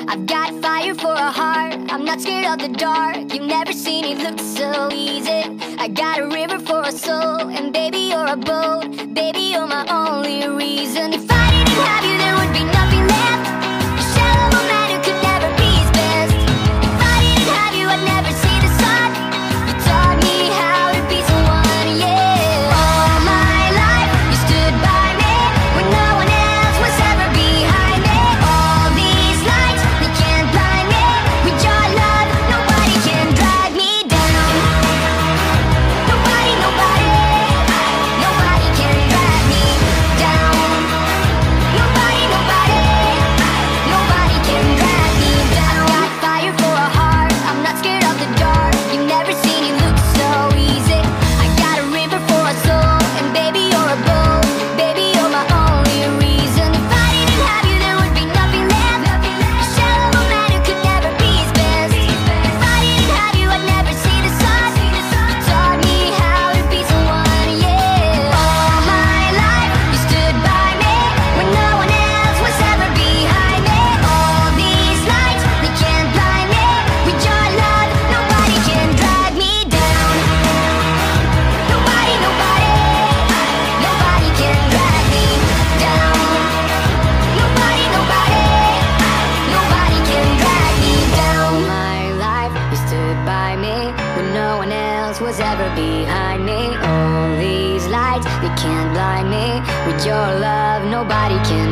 I've got fire for a heart, I'm not scared of the dark. You've never seen it look so easy. I got a river for a soul, and baby you're a boat. Baby you're my only reason. If I didn't have you there would be nothing left. A shallow man who could never be his best. If I didn't have you I'd never see the sun. You taught me how to be someone, yeah. All my life you stood by me when no one else was ever behind me. All these lights, they can't blind me. With your love, nobody can drag me down. Nobody, nobody, nobody can drag me down. Nobody, nobody, nobody can drag me down. I got fire for a heart, I'm not scared of the dark. You've never seen it look so easy. I got a river for a soul, and baby you're a boat. Baby you're my only reason. If I didn't have you there would be nothing left. A shallow man who could never be his best. If I didn't have you I'd never see the sun. You taught me how to be someone, yeah. All my life you stood by me when no one else was ever behind me. All these lights, they can't blind me. With your love, nobody can drag me down. Nobody, nobody, nobody can drag me down. Nobody, nobody, nobody can drag me down. My life, you stood by me when no one else was ever behind me. All these lights, they can't blind me. With your love, nobody can